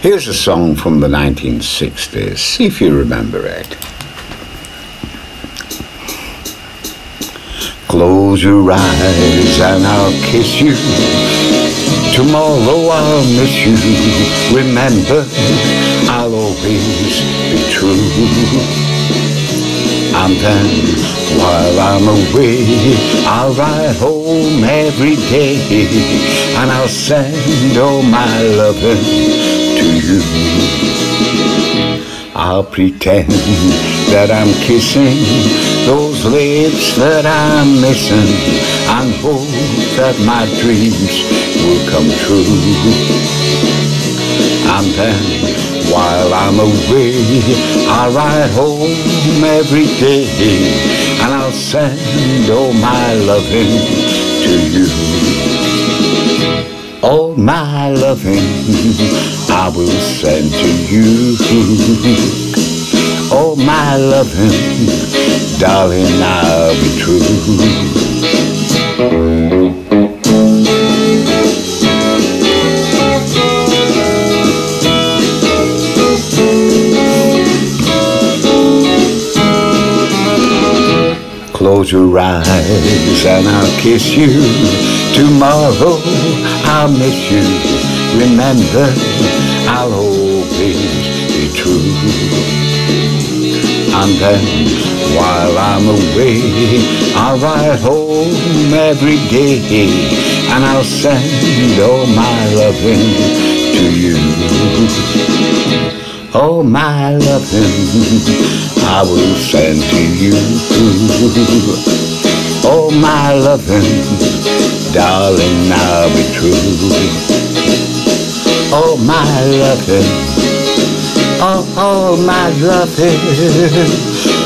Here's a song from the 1960s. See if you remember it. Close your eyes and I'll kiss you. Tomorrow I'll miss you. Remember, I'll always be true. And then, while I'm away, I'll ride home every day, and I'll send all my loving to you. I'll pretend that I'm kissing those lips that I'm missing, and hope that my dreams will come true. And then, while I'm away, I'll ride home every day, and I'll send all my loving to you. All my loving I will send to you. All my loving, darling, I'll be true. Close your eyes and I'll kiss you. Tomorrow I'll miss you. Remember, I'll always be true. And then, while I'm away, I'll ride home every day, and I'll send all my loving to you. All my loving I will send to you. All my loving, darling, I'll be true. All my loving, all my loving,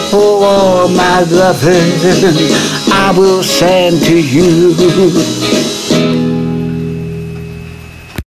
all my loving I will send to you.